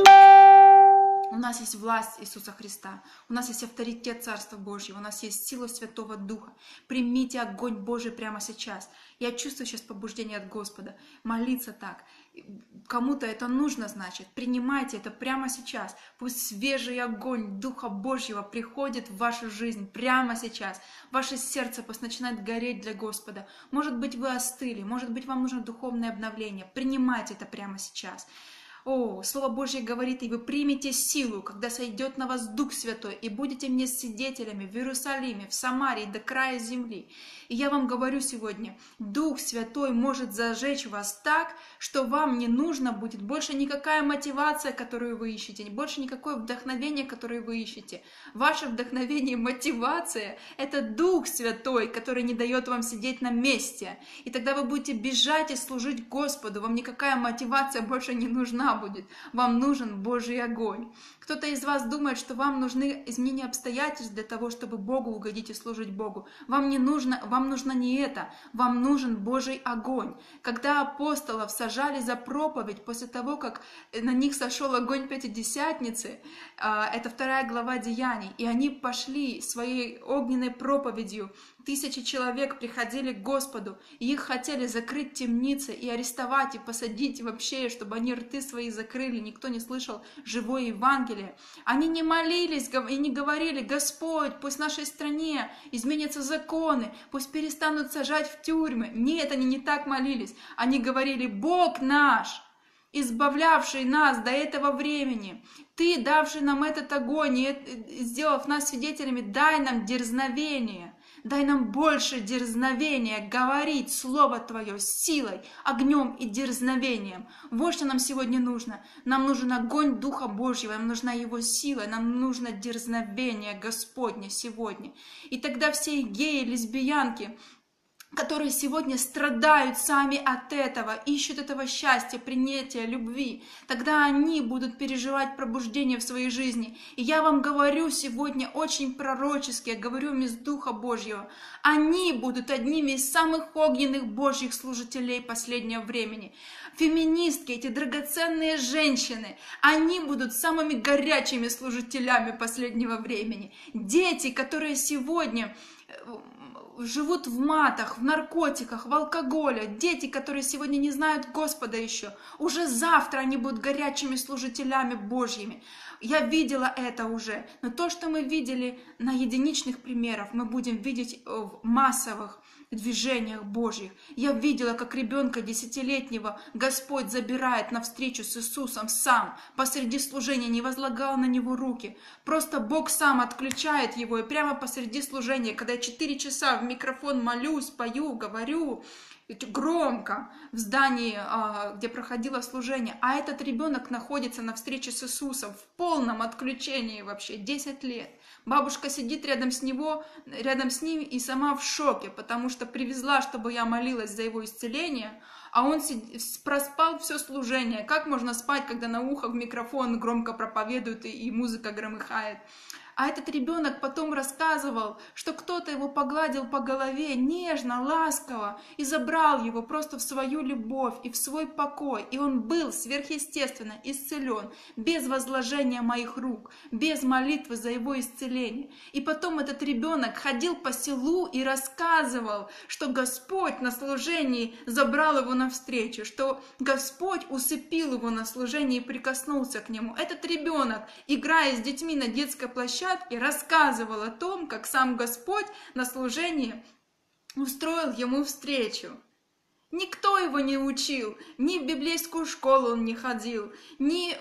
S1: У нас есть власть Иисуса Христа, у нас есть авторитет Царства Божьего, у нас есть сила Святого Духа. Примите огонь Божий прямо сейчас. Я чувствую сейчас побуждение от Господа. Молиться так. Кому-то это нужно, значит. Принимайте это прямо сейчас. Пусть свежий огонь Духа Божьего приходит в вашу жизнь прямо сейчас. Ваше сердце пусть начинает гореть для Господа. Может быть, вы остыли, может быть, вам нужно духовное обновление. Принимайте это прямо сейчас. Слово Божье говорит, и вы примете силу, когда сойдет на вас Дух Святой, и будете мне свидетелями в Иерусалиме, в Самарии, до края земли. И я вам говорю сегодня, Дух Святой может зажечь вас так, что вам не нужно будет больше никакая мотивация, которую вы ищете, больше никакое вдохновение, которое вы ищете. Ваше вдохновение, мотивация – это Дух Святой, который не дает вам сидеть на месте. И тогда вы будете бежать и служить Господу, вам никакая мотивация больше не нужна будет. Вам нужен Божий огонь. Кто-то из вас думает, что вам нужны изменения обстоятельств для того, чтобы Богу угодить и служить Богу. Вам нужно не это. Вам нужен Божий огонь. Когда апостолов сажали за проповедь после того, как на них сошел огонь Пятидесятницы, это 2 глава Деяний, и они пошли своей огненной проповедью, 1000 человек приходили к Господу, и их хотели закрыть в темнице и арестовать, и посадить вообще, чтобы они рты свои закрыли, никто не слышал живое Евангелие. Они не молились и не говорили: Господь, пусть в нашей стране изменятся законы, пусть перестанут сажать в тюрьмы. Нет, они не так молились. Они говорили: Бог наш, избавлявший нас до этого времени, Ты, давший нам этот огонь и сделав нас свидетелями, дай нам дерзновение, дай нам больше дерзновения говорить Слово Твое с силой, огнем и дерзновением. Вот что нам сегодня нужно. Нам нужен огонь Духа Божьего, нам нужна Его сила, нам нужно дерзновение Господне сегодня. И тогда все геи, лесбиянки, которые сегодня страдают сами от этого, ищут этого счастья, принятия, любви, тогда они будут переживать пробуждение в своей жизни. И я вам говорю сегодня очень пророчески, я говорю вам из Духа Божьего, они будут одними из самых огненных Божьих служителей последнего времени. Феминистки, эти драгоценные женщины, они будут самыми горячими служителями последнего времени. Дети, которые сегодня живут в матах, в наркотиках, в алкоголе, дети, которые сегодня не знают Господа еще, уже завтра они будут горячими служителями Божьими. Я видела это уже, но то, что мы видели на единичных примерах, мы будем видеть в массовых движениях Божьих. Я видела, как ребенка 10-летнего Господь забирает на встречу с Иисусом сам, посреди служения, не возлагал на него руки. Просто Бог сам отключает его, и прямо посреди служения, когда я 4 часа в микрофон молюсь, пою, говорю громко в здании, где проходило служение, а этот ребенок находится на встрече с Иисусом в полном отключении вообще, 10 лет. Бабушка сидит рядом с ним и сама в шоке, потому что привезла, чтобы я молилась за его исцеление, а он проспал все служение. Как можно спать, когда на ухо в микрофон громко проповедуют и музыка громыхает? А этот ребенок потом рассказывал, что кто-то его погладил по голове нежно, ласково и забрал его просто в свою любовь и в свой покой. И он был сверхъестественно исцелен, без возложения моих рук, без молитвы за его исцеление. И потом этот ребенок ходил по селу и рассказывал, что Господь на служении забрал его навстречу, что Господь усыпил его на служении и прикоснулся к нему. Этот ребенок, играя с детьми на детской площадке, рассказывал о том, как сам Господь на служении устроил ему встречу. Никто его не учил, ни в библейскую школу он не ходил, не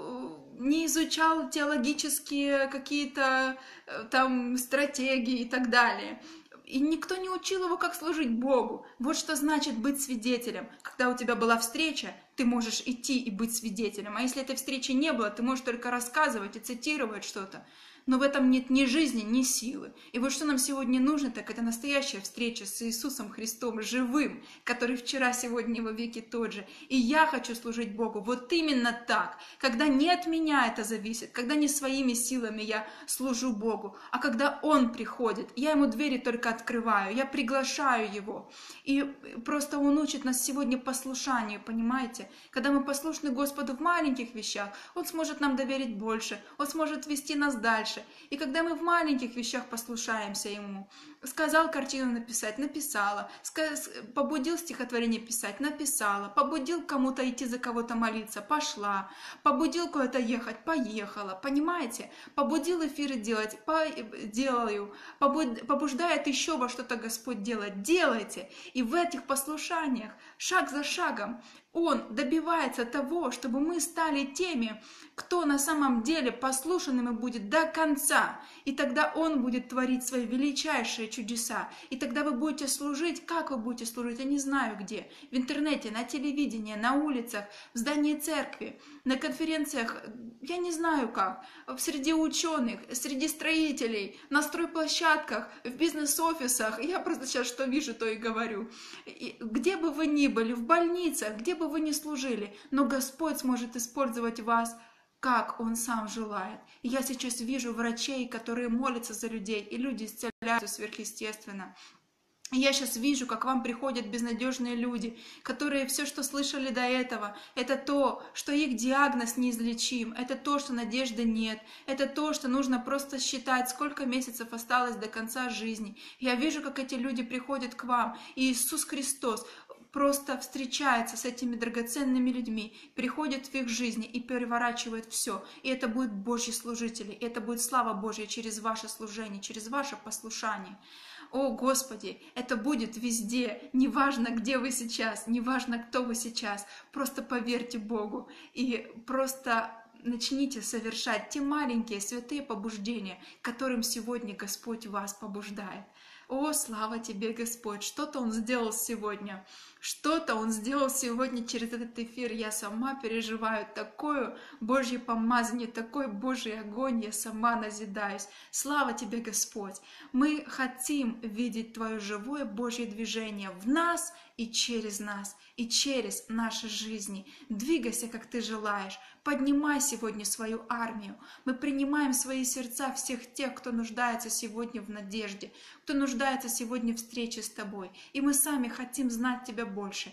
S1: изучал теологические какие-то там стратегии и так далее. И никто не учил его, как служить Богу. Вот что значит быть свидетелем. Когда у тебя была встреча, ты можешь идти и быть свидетелем. А если этой встречи не было, ты можешь только рассказывать и цитировать что-то. Но в этом нет ни жизни, ни силы. И вот что нам сегодня нужно, так это настоящая встреча с Иисусом Христом, живым, который вчера, сегодня и во веки тот же. И я хочу служить Богу вот именно так, когда не от меня это зависит, когда не своими силами я служу Богу, а когда Он приходит, я Ему двери только открываю, я приглашаю Его. И просто Он учит нас сегодня послушанию, понимаете? Когда мы послушны Господу в маленьких вещах, Он сможет нам доверить больше, Он сможет вести нас дальше. И когда мы в маленьких вещах послушаемся Ему, сказал картину написать, написала, побудил стихотворение писать, написала, побудил кому-то идти за кого-то молиться, пошла, побудил куда-то ехать, поехала, понимаете? Побудил эфиры делать, делаю, побуждает еще во что-то Господь делать, делайте. И в этих послушаниях, шаг за шагом, Он добивается того, чтобы мы стали теми, кто на самом деле послушанными будет до конца. И тогда Он будет творить свои величайшие чудеса. И тогда вы будете служить. Как вы будете служить? Я не знаю где. В интернете, на телевидении, на улицах, в здании церкви, на конференциях. Я не знаю как. Среди ученых, среди строителей, на стройплощадках, в бизнес-офисах. Я просто сейчас что вижу, то и говорю. И где бы вы ни были, в больницах, где бы вы ни служили, но Господь сможет использовать вас, как Он сам желает. И я сейчас вижу врачей, которые молятся за людей, и люди исцеляются сверхъестественно. И я сейчас вижу, как к вам приходят безнадежные люди, которые все, что слышали до этого, это то, что их диагноз неизлечим, это то, что надежды нет, это то, что нужно просто считать, сколько месяцев осталось до конца жизни. Я вижу, как эти люди приходят к вам, и Иисус Христос просто встречается с этими драгоценными людьми, приходит в их жизни и переворачивает все. И это будут Божьи служители, и это будет слава Божья через ваше служение, через ваше послушание. О, Господи, это будет везде, неважно, где вы сейчас, неважно, кто вы сейчас, просто поверьте Богу и просто начните совершать те маленькие святые побуждения, которым сегодня Господь вас побуждает. О, слава Тебе, Господь! Что-то Он сделал сегодня. Что-то Он сделал сегодня через этот эфир. Я сама переживаю такое Божье помазание, такой Божий огонь. Я сама назидаюсь. Слава Тебе, Господь! Мы хотим видеть Твое живое Божье движение в нас и через наши жизни. Двигайся, как Ты желаешь. Поднимай сегодня свою армию. Мы принимаем в свои сердца всех тех, кто нуждается сегодня в надежде, кто нуждается сегодня в встрече с Тобой. И мы сами хотим знать Тебя больше.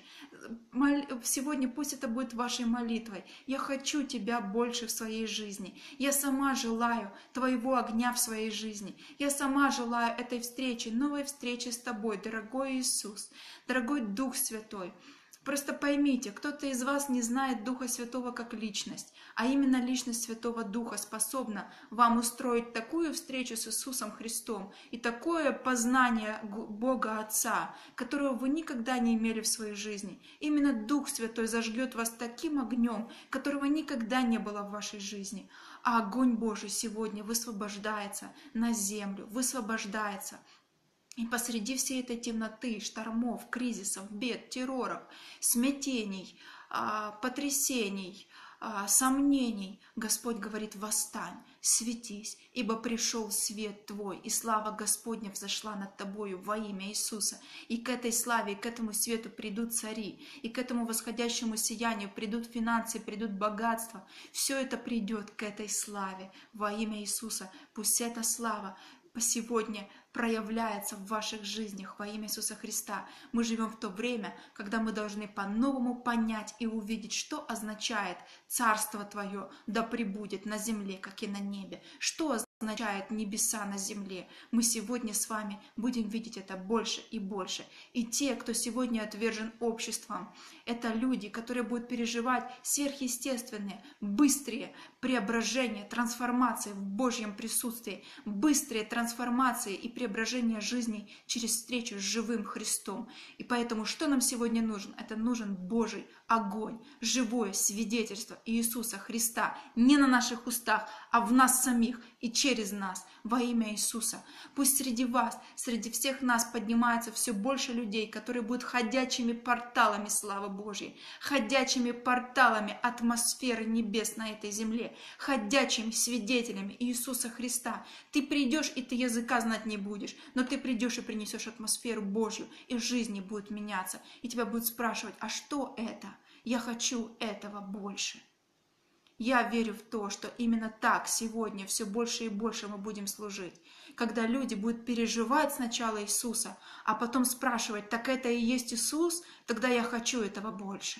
S1: Сегодня пусть это будет вашей молитвой. Я хочу Тебя больше в своей жизни. Я сама желаю Твоего огня в своей жизни. Я сама желаю этой встречи, новой встречи с Тобой, дорогой Иисус, дорогой Дух Святой. Просто поймите, кто-то из вас не знает Духа Святого как личность, а именно личность Святого Духа способна вам устроить такую встречу с Иисусом Христом и такое познание Бога Отца, которого вы никогда не имели в своей жизни. Именно Дух Святой зажгет вас таким огнем, которого никогда не было в вашей жизни. А огонь Божий сегодня высвобождается на землю, высвобождается. И посреди всей этой темноты, штормов, кризисов, бед, терроров, смятений, потрясений, сомнений, Господь говорит: восстань, светись, ибо пришел свет Твой, и слава Господня взошла над Тобою во имя Иисуса. И к этой славе, и к этому свету придут цари, и к этому восходящему сиянию придут финансы, придут богатства. Все это придет к этой славе во имя Иисуса. Пусть эта слава сегодня проявляется в ваших жизнях во имя Иисуса Христа. Мы живем в то время, когда мы должны по-новому понять и увидеть, что означает Царство Твое да пребудет на земле, как и на небе. Что означает небеса на земле. Мы сегодня с вами будем видеть это больше и больше. И те, кто сегодня отвержен обществом, это люди, которые будут переживать сверхъестественные, быстрые преображения, трансформации в Божьем присутствии, быстрые трансформации и преображения жизней через встречу с живым Христом. И поэтому что нам сегодня нужен? Это нужен Божий огонь, живое свидетельство Иисуса Христа не на наших устах, а в нас самих и через нас во имя Иисуса. Пусть среди вас, среди всех нас поднимается все больше людей, которые будут ходячими порталами славы Божьей, ходячими порталами атмосферы небес на этой земле, ходячими свидетелями Иисуса Христа. Ты придешь, и ты языка знать не будешь, но ты придешь и принесешь атмосферу Божью, и жизни будет меняться, и тебя будут спрашивать: а что это? Я хочу этого больше. Я верю в то, что именно так сегодня все больше и больше мы будем служить. Когда люди будут переживать сначала Иисуса, а потом спрашивать: так это и есть Иисус? Тогда я хочу этого больше.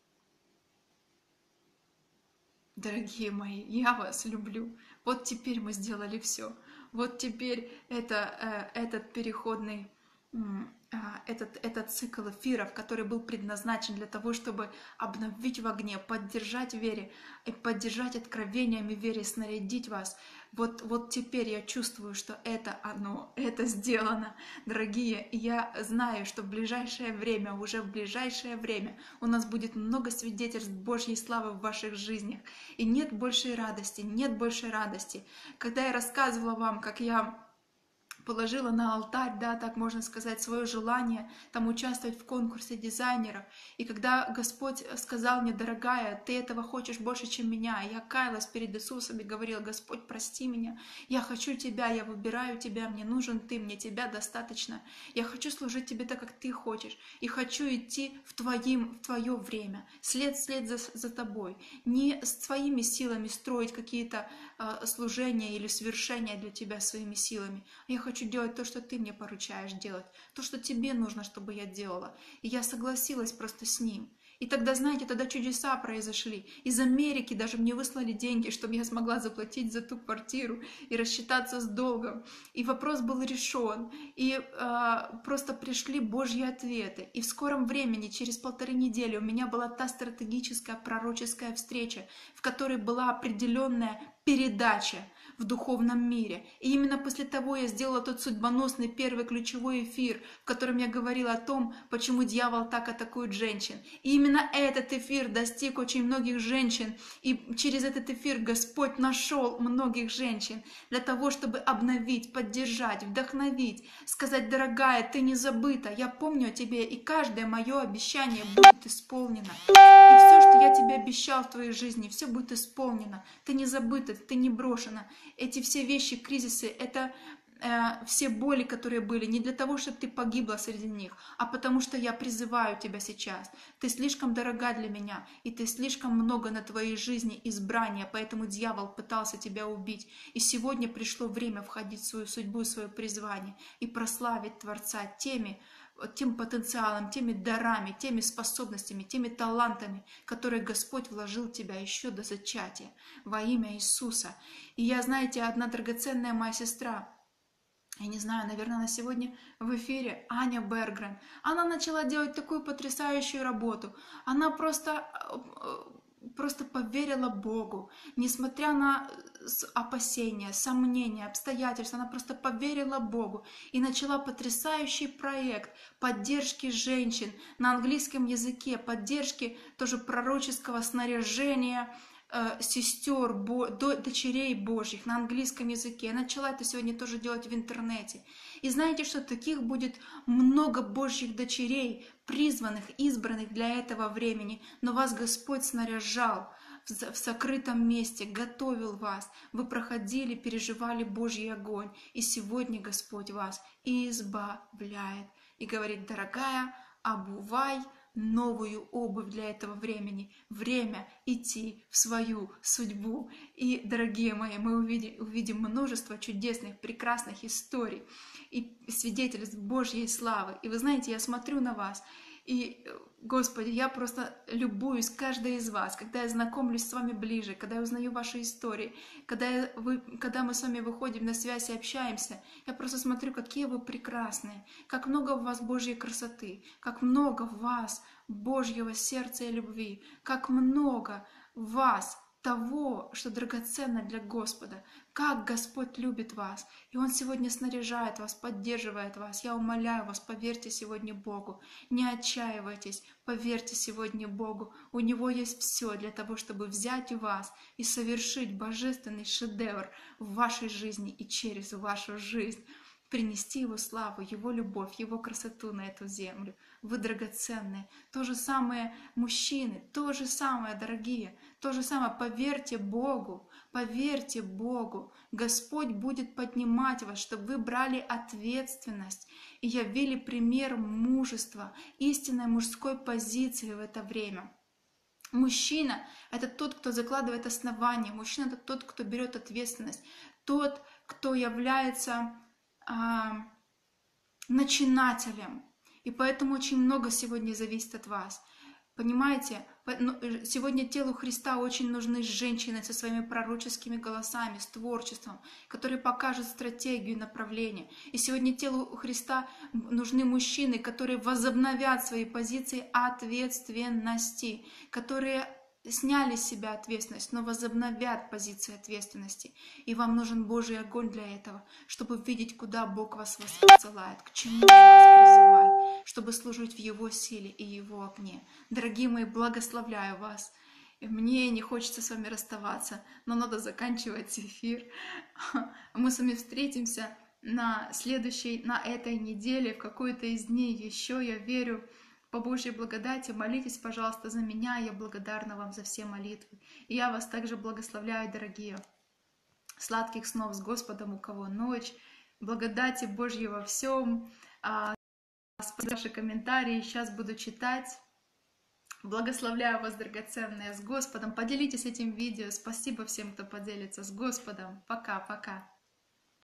S1: Дорогие мои, я вас люблю. Вот теперь мы сделали все. Вот теперь этот переходный этот цикл эфиров, который был предназначен для того, чтобы обновить в огне, поддержать в вере и поддержать откровениями в вере, снарядить вас. Вот теперь я чувствую, что это сделано, дорогие. И я знаю, что уже в ближайшее время у нас будет много свидетельств Божьей славы в ваших жизнях. И нет большей радости. Когда я рассказывала вам, как я положила на алтарь, да, так можно сказать, свое желание там участвовать в конкурсе дизайнеров. И когда Господь сказал мне: дорогая, ты этого хочешь больше, чем меня, я каялась перед Иисусом и говорила: Господь, прости меня, я хочу Тебя, я выбираю Тебя, мне нужен Ты, мне Тебя достаточно. Я хочу служить Тебе так, как Ты хочешь, и хочу идти в Твое время, след за Тобой, не с Твоими силами строить какие-то служения или свершения для Тебя своими силами. Я хочу делать то, что Ты мне поручаешь делать, то, что Тебе нужно, чтобы я делала. И я согласилась просто с Ним. И тогда, знаете, тогда чудеса произошли. Из Америки даже мне выслали деньги, чтобы я смогла заплатить за ту квартиру и рассчитаться с долгом. И вопрос был решен. И просто пришли Божьи ответы. И в скором времени, через 1,5 недели, у меня была та стратегическая пророческая встреча, в которой была определенная передача в духовном мире. И именно после того я сделала тот судьбоносный первый ключевой эфир, в котором я говорила о том, почему дьявол так атакует женщин. И именно этот эфир достиг очень многих женщин. И через этот эфир Господь нашел многих женщин для того, чтобы обновить, поддержать, вдохновить, сказать: дорогая, ты не забыта, я помню о тебе, и каждое мое обещание будет исполнено. И все, что я тебе обещал в твоей жизни, все будет исполнено. Ты не забыта, ты не брошена. Эти все вещи, кризисы, это все боли, которые были, не для того, чтобы ты погибла среди них, а потому что я призываю тебя сейчас. Ты слишком дорога для меня, и ты слишком много на твоей жизни избрания, поэтому дьявол пытался тебя убить. И сегодня пришло время входить в свою судьбу, в свое призвание и прославить Творца тем потенциалом, теми дарами, теми способностями, теми талантами, которые Господь вложил в тебя еще до зачатия, во имя Иисуса. И я, знаете, одна драгоценная моя сестра, я не знаю, наверное, она сегодня в эфире, Аня Бергрен, она начала делать такую потрясающую работу. Она просто поверила Богу, несмотря на опасения, сомнения, обстоятельства, она просто поверила Богу и начала потрясающий проект поддержки женщин на английском языке, поддержки тоже пророческого снаряжения, сестер, дочерей Божьих на английском языке. Я начала это сегодня тоже делать в интернете. И знаете, что таких будет много Божьих дочерей, призванных, избранных для этого времени. Но вас Господь снаряжал в сокрытом месте, готовил вас. Вы проходили, переживали Божий огонь. И сегодня Господь вас избавляет. И говорит: дорогая, обувай новую обувь для этого времени. Время идти в свою судьбу. И, дорогие мои, мы увидим множество чудесных, прекрасных историй и свидетельств Божьей славы. И вы знаете, я смотрю на вас, и, Господи, я просто любуюсь каждой из вас, когда я знакомлюсь с вами ближе, когда я узнаю ваши истории, когда мы с вами выходим на связь и общаемся. Я просто смотрю, какие вы прекрасные, как много в вас Божьей красоты, как много в вас Божьего сердца и любви, как много в вас того, что драгоценно для Господа, как Господь любит вас. И Он сегодня снаряжает вас, поддерживает вас. Я умоляю вас, поверьте сегодня Богу. Не отчаивайтесь, поверьте сегодня Богу. У Него есть все для того, чтобы взять вас и совершить божественный шедевр в вашей жизни и через вашу жизнь. Принести Его славу, Его любовь, Его красоту на эту землю. Вы драгоценные. То же самое мужчины, то же самое, дорогие. То же самое, поверьте Богу, поверьте Богу. Господь будет поднимать вас, чтобы вы брали ответственность и явили пример мужества, истинной мужской позиции в это время. Мужчина – это тот, кто закладывает основания. Мужчина – это тот, кто берет ответственность. Тот, кто является начинателем. И поэтому очень много сегодня зависит от вас. Понимаете, сегодня телу Христа очень нужны женщины со своими пророческими голосами, с творчеством, которые покажут стратегию, направление. И сегодня телу Христа нужны мужчины, которые возобновят свои позиции ответственности, которые сняли с себя ответственность, но возобновят позиции ответственности. И вам нужен Божий огонь для этого, чтобы видеть, куда Бог вас посылает, к чему Он вас призывает, чтобы служить в Его силе и Его огне. Дорогие мои, благословляю вас. Мне не хочется с вами расставаться, но надо заканчивать эфир. Мы с вами встретимся на этой неделе, в какой-то из дней еще, я верю. По Божьей благодати молитесь, пожалуйста, за меня. Я благодарна вам за все молитвы. И я вас также благословляю, дорогие. Сладких снов с Господом, у кого ночь. Благодати Божьей во всем. Ваши комментарии сейчас буду читать. Благословляю вас, драгоценные, с Господом. Поделитесь этим видео. Спасибо всем, кто поделится с Господом. Пока-пока.